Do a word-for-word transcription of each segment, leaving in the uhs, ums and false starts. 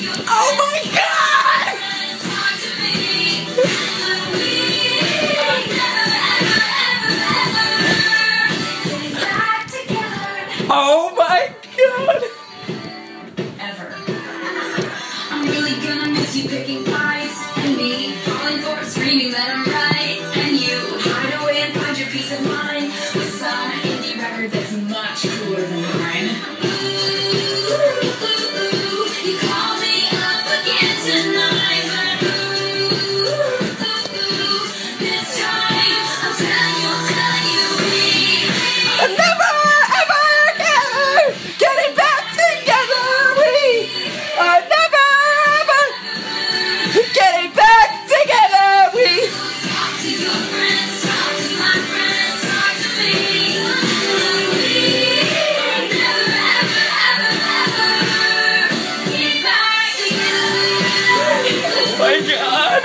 Oh my God! Oh my God! Ever. I'm really gonna miss you picking fights, and me falling for it, screaming that I'm right, and you hide away and find your peace of mind with some indie record that's much cooler than mine. You call me up again tonight, but this time I'm telling you, I'm telling you, we Never ever ever getting back together. We are never ever getting back together. We talk to your friends, talk to my friends, talk to me. We never ever ever ever get back together. oh my God.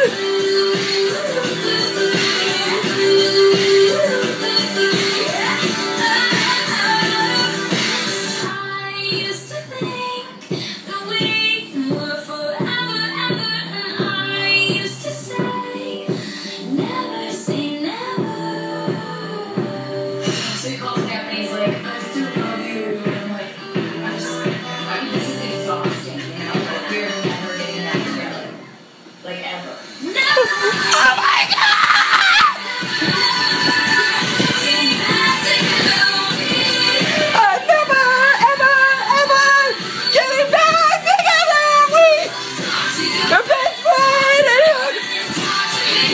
I used to think that we were forever, ever, and I used to say, never say never. So he calls me up and he's like, I still love you. And I'm like, I'm just, I mean, this is exhausting, you know? Like, we're never getting back together. Like, ever. Never! Oh my God! Getting back together. Uh, never ever ever getting back together. We Talk to your are best friends. talk to me.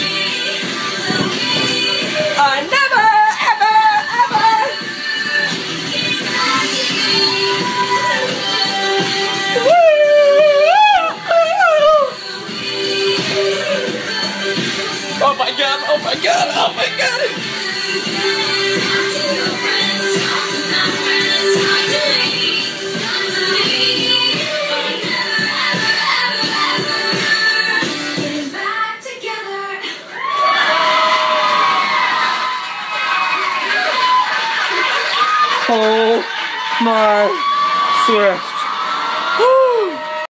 Uh, never ever ever. Oh my God! Oh my God! Oh my God! Oh my Swift.